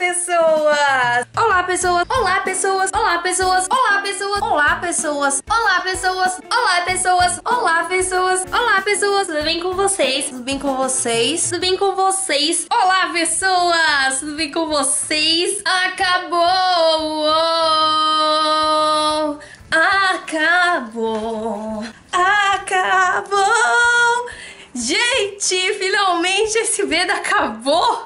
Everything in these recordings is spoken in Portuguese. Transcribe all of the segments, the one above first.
pessoas! Olá, pessoas! Olá, pessoas! Olá, pessoas! Olá, pessoas! Olá, pessoas! Olá, pessoas! Olá, pessoas! Olá, pessoas! Olá, pessoas! Tudo bem com vocês? Tudo bem com vocês? Tudo bem com vocês? Olá, pessoas! Tudo bem com vocês? Acabou! Acabou! Acabou! Gente, finalmente esse vídeo acabou!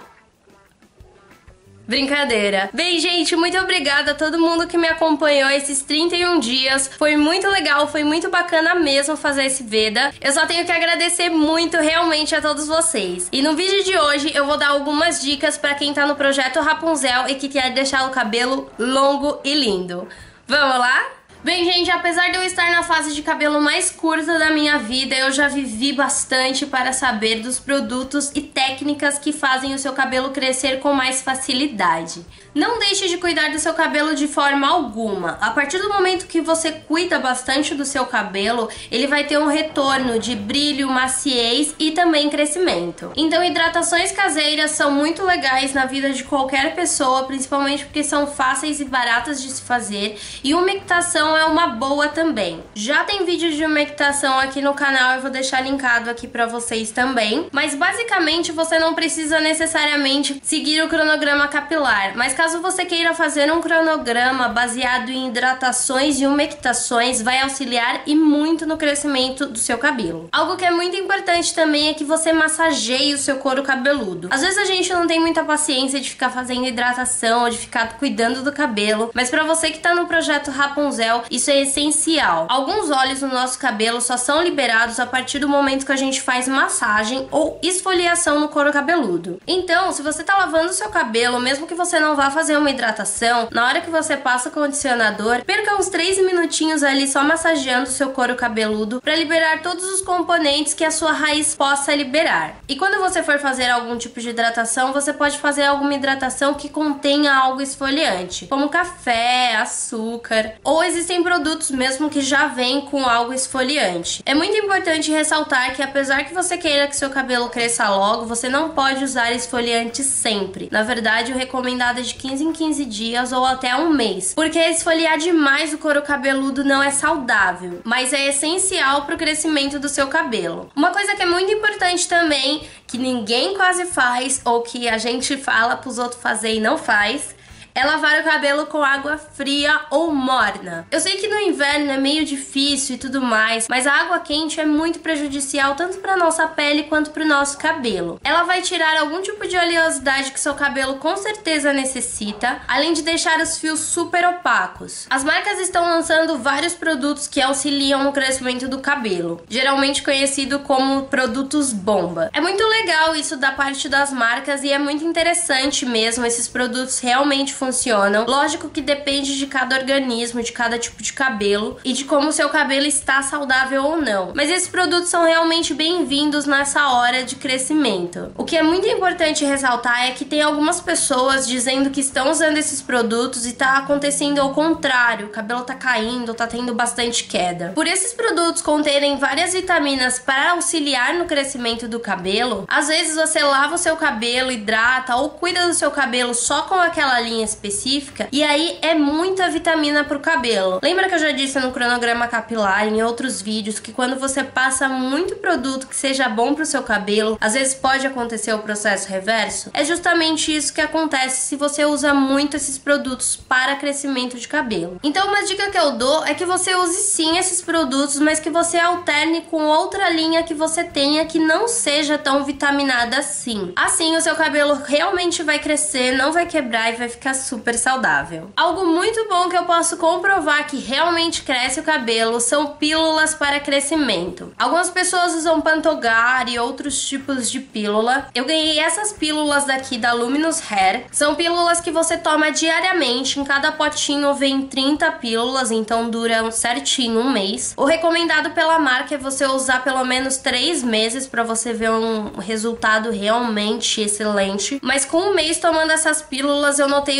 Brincadeira. Bem, gente, muito obrigada a todo mundo que me acompanhou esses 31 dias. Foi muito legal, foi muito bacana mesmo fazer esse Veda. Eu só tenho que agradecer muito realmente a todos vocês. E no vídeo de hoje eu vou dar algumas dicas pra quem tá no projeto Rapunzel e que quer deixar o cabelo longo e lindo. Vamos lá? Bem, gente, apesar de eu estar na fase de cabelo mais curta da minha vida, eu já vivi bastante para saber dos produtos e técnicas que fazem o seu cabelo crescer com mais facilidade. Não deixe de cuidar do seu cabelo de forma alguma. A partir do momento que você cuida bastante do seu cabelo, ele vai ter um retorno de brilho, maciez e também crescimento. Então, hidratações caseiras são muito legais na vida de qualquer pessoa, principalmente porque são fáceis e baratas de se fazer, e umectação é uma boa também. Já tem vídeo de umectação aqui no canal, eu vou deixar linkado aqui pra vocês também. Mas basicamente você não precisa necessariamente seguir o cronograma capilar, mas caso você queira fazer um cronograma baseado em hidratações e umectações, vai auxiliar e muito no crescimento do seu cabelo. Algo que é muito importante também é que você massageie o seu couro cabeludo. Às vezes a gente não tem muita paciência de ficar fazendo hidratação ou de ficar cuidando do cabelo, mas pra você que tá no projeto Rapunzel, isso é essencial. Alguns óleos no nosso cabelo só são liberados a partir do momento que a gente faz massagem ou esfoliação no couro cabeludo. Então, se você tá lavando o seu cabelo, mesmo que você não vá fazer uma hidratação, na hora que você passa o condicionador, perca uns 3 minutinhos ali só massageando o seu couro cabeludo para liberar todos os componentes que a sua raiz possa liberar. E quando você for fazer algum tipo de hidratação, você pode fazer alguma hidratação que contenha algo esfoliante, como café, açúcar, ou existem produtos mesmo que já vêm com algo esfoliante. É muito importante ressaltar que apesar que você queira que seu cabelo cresça logo, você não pode usar esfoliante sempre. Na verdade, o recomendado é de 15 em 15 dias ou até um mês, porque esfoliar demais o couro cabeludo não é saudável, mas é essencial para o crescimento do seu cabelo. Uma coisa que é muito importante também, que ninguém quase faz, ou que a gente fala para os outros fazer e não faz, é lavar o cabelo com água fria ou morna. Eu sei que no inverno é meio difícil e tudo mais, mas a água quente é muito prejudicial tanto para nossa pele quanto para o nosso cabelo. Ela vai tirar algum tipo de oleosidade que seu cabelo com certeza necessita, além de deixar os fios super opacos. As marcas estão lançando vários produtos que auxiliam no crescimento do cabelo, geralmente conhecido como produtos bomba. É muito legal isso da parte das marcas e é muito interessante mesmo, esses produtos realmente funcionam. Lógico que depende de cada organismo, de cada tipo de cabelo e de como o seu cabelo está saudável ou não. Mas esses produtos são realmente bem-vindos nessa hora de crescimento. O que é muito importante ressaltar é que tem algumas pessoas dizendo que estão usando esses produtos e tá acontecendo ao contrário, o cabelo tá caindo, tá tendo bastante queda. Por esses produtos conterem várias vitaminas para auxiliar no crescimento do cabelo, às vezes você lava o seu cabelo, hidrata ou cuida do seu cabelo só com aquela linha específica, e aí é muita vitamina pro cabelo. Lembra que eu já disse no cronograma capilar, em outros vídeos, que quando você passa muito produto que seja bom pro seu cabelo, às vezes pode acontecer o processo reverso? É justamente isso que acontece se você usa muito esses produtos para crescimento de cabelo. Então uma dica que eu dou é que você use sim esses produtos, mas que você alterne com outra linha que você tenha que não seja tão vitaminada assim. Assim o seu cabelo realmente vai crescer, não vai quebrar e vai ficar super saudável. Algo muito bom que eu posso comprovar que realmente cresce o cabelo são pílulas para crescimento. Algumas pessoas usam Pantogar e outros tipos de pílula. Eu ganhei essas pílulas daqui da Luminous Hair. São pílulas que você toma diariamente. Em cada potinho vem 30 pílulas, então dura certinho um mês. O recomendado pela marca é você usar pelo menos 3 meses para você ver um resultado realmente excelente. Mas com um mês tomando essas pílulas eu notei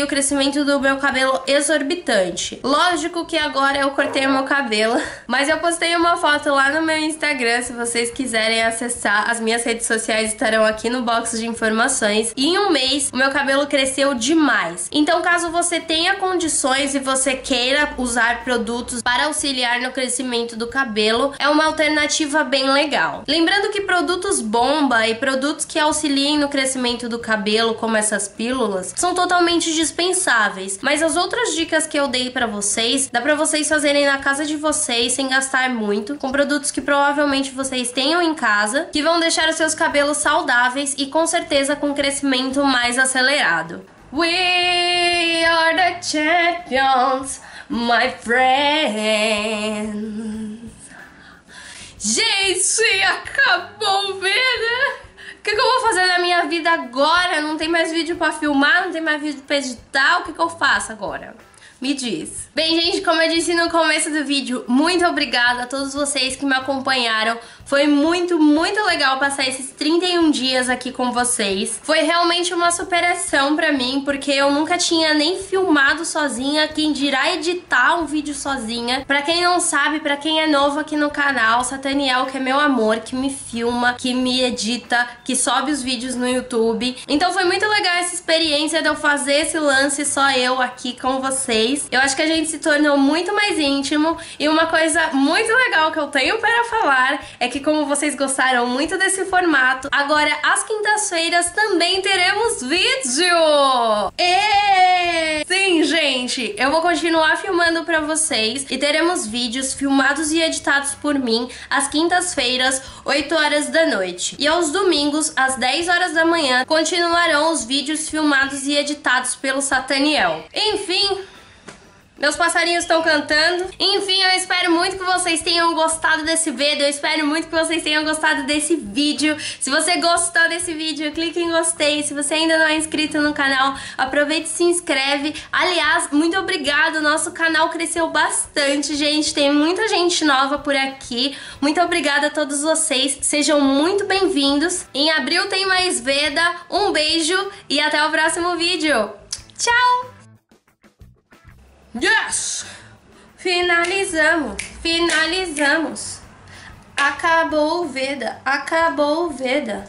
o crescimento do meu cabelo exorbitante. Lógico que agora eu cortei o meu cabelo, mas eu postei uma foto lá no meu Instagram, se vocês quiserem acessar. As minhas redes sociais estarão aqui no box de informações. E em um mês, o meu cabelo cresceu demais. Então, caso você tenha condições e você queira usar produtos para auxiliar no crescimento do cabelo, é uma alternativa bem legal. Lembrando que produtos bomba e produtos que auxiliem no crescimento do cabelo, como essas pílulas, são totalmente dispensáveis. Mas as outras dicas que eu dei pra vocês, dá pra vocês fazerem na casa de vocês sem gastar muito, com produtos que provavelmente vocês tenham em casa, que vão deixar os seus cabelos saudáveis e com certeza com crescimento mais acelerado. We are the champions, my friends. Gente, acabou o vídeo. O que eu vou fazer na minha vida agora? Não tem mais vídeo pra filmar, não tem mais vídeo pra editar. O que eu faço agora? Me diz. Bem, gente, como eu disse no começo do vídeo, muito obrigada a todos vocês que me acompanharam. Foi muito, muito legal passar esses 31 dias aqui com vocês. Foi realmente uma superação pra mim, porque eu nunca tinha nem filmado sozinha, quem dirá editar um vídeo sozinha. Pra quem não sabe, pra quem é novo aqui no canal, Sataniel, que é meu amor, que me filma, que me edita, que sobe os vídeos no YouTube. Então foi muito legal essa experiência de eu fazer esse lance só eu aqui com vocês. Eu acho que a gente se tornou muito mais íntimo. E uma coisa muito legal que eu tenho para falar é que, como vocês gostaram muito desse formato, agora às quintas-feiras também teremos vídeo! Sim, gente, eu vou continuar filmando pra vocês e teremos vídeos filmados e editados por mim às quintas-feiras, 8 horas da noite. E aos domingos, às 10 horas da manhã, continuarão os vídeos filmados e editados pelo Sataniel. Enfim, meus passarinhos estão cantando. Enfim, eu espero muito que vocês tenham gostado desse vídeo. Eu espero muito que vocês tenham gostado desse vídeo. Se você gostou desse vídeo, clique em gostei. Se você ainda não é inscrito no canal, aproveite e se inscreve. Aliás, muito obrigada. O nosso canal cresceu bastante, gente. Tem muita gente nova por aqui. Muito obrigada a todos vocês. Sejam muito bem-vindos. Em abril tem mais Veda. Um beijo e até o próximo vídeo. Tchau! Yes! Finalizamos, finalizamos. Acabou o Veda, acabou o Veda.